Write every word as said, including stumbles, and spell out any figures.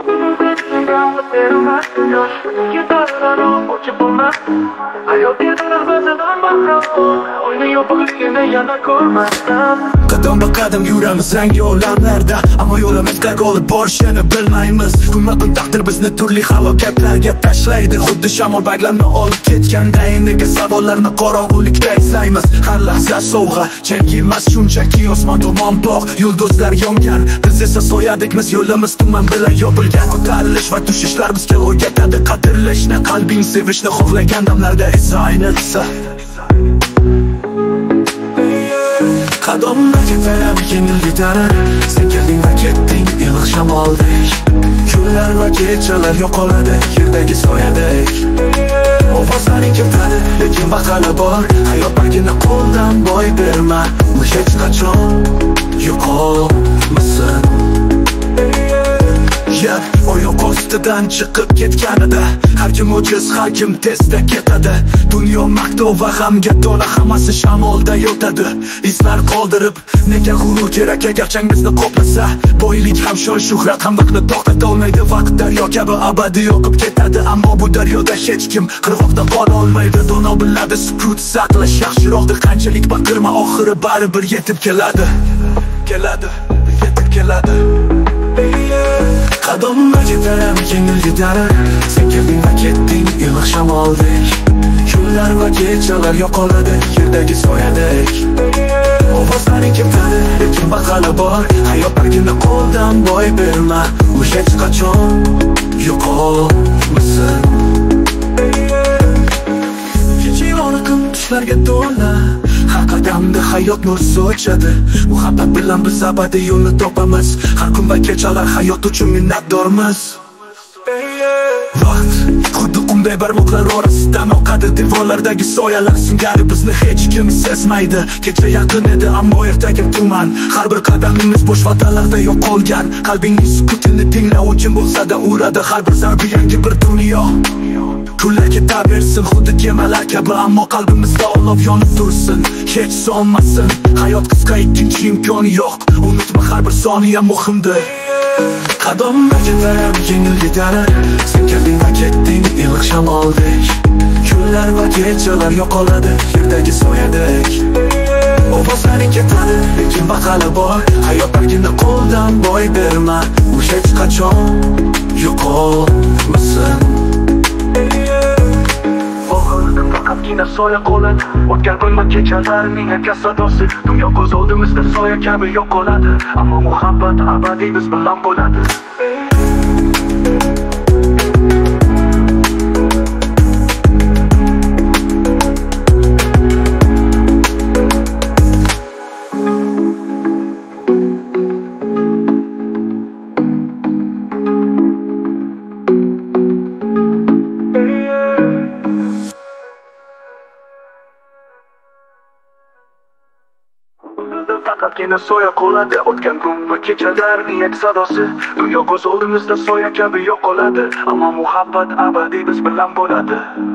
Qadam ba qadam yuramiz yangi olamlarda, ammo yo'limiz qayerga olib borishini bilmaymiz. Kunma kun taqdir bizni turli halokatlarga tashlaydi, xuddi shamol bag'larni olib ketganday. Nega savollarni qorong'ulikda izlaymiz? Har lahza sovg'a, chunki emas shunchaki osmon tomon bog', yulduzlar yongan. Biz esa soyadikmiz, yo'limiz tuman bilan yopilgan. Ko'tarilish va tushishlar bizga o'rgatadi qadrlashni, qalbing sevishni xohlagan damlarda esa ayniqsa. Qadamlar ketarar, yengil gitarar, sen kelding va ketding iliq shamoldek. Kunlar va kechalar yo'qoladi yerdagi soyadek. Ovozlaring ketadi, lekin vaqtlar bor. Hayot bag'ini qo'ldan boy berma, u hech qachon yo'qolmasin. Oyoq ostidan chiqib ketganida har kim o'jiz, har kim tezda ketadi. Dunyo maqtov va g'amga to'la, hammasi shamolda yotadi. Izlar qoldirib, nega g'urur kerak agar chang bizni qoplasa? Boylik ham shon shuhrat ham vaqtni to'xtata olmaydi. Vaqt daryo kabi abadiy oqib ketadi, ammo bu daryoda hech kim qirg'oqda qola olmaydi. Dono biladi sukut saqlash yaxshiroqdir. Qanchalik baqirma, oxiri baribir yetib keladi. Keladi, yetib keladi. Qadamlar ketarar, yengil gitarar, sen kelding va ketding iliq shamoldek. Kunlar va kechalar yo'qoladi yerdagi soyadek. Ovozlaring ketadi, lekin vaqtlar bor. Hayot bag'ini qo'ldan boy berma, u hech qachon yo'qolmasin. Kechirona kun tushlarga to'la, har qadamda hayot nur sochadi. Muhabbat bilan biz abadiy yo'lni topamiz. Har kun va kechalar hayot uchun minnatdormiz. Vaqt xuddi qumday barmoqlar orasidan oqadi. Devorlardagi soyalar singari bizni hech kim sezmaydi. Kecha yaqin edi, ammo ertaga tuman. Har bir qadamimiz bo'sh vatalarda yo'qolgan. Qalbingning sukutini tinglovchim bo'lsa-da uradi har bir zarbi yangi bir dunyo. Kunlar ketaversin xuddi kemalar kabi, ammo qalbimizda olov yonib tursin, hech so'nmasin. Hayot qisqa, ikkinchi imkon yo'q, unutma har bir soniya muhimdir. Qadamlar ketarar, yengil gitarar, sen kelding va ketding iliq shamoldek. Kunlar va kechalar yo'qoladi yerdagi soyadek. Ovozlaring ketadi, lekin vaqtlar bor. Hayot bag'ini qo'ldan boy berma, u hech qachon yo'qolmasin. Faqatgina soya qoladi, o'tgan kun va kechalarning aka sadosi. Dunyo ko'z oldimizda soya kabi yo'qoladi, ammo muhabbat abadiy biz bilan bo'ladi. Faqatgina soya qoladi, o'tgan kun va kechalarning aks sadosi. Dunyo ko'z oldimizda soya kabi yo'qoladi, ammo muhabbat abadiy biz bilan bo'ladi.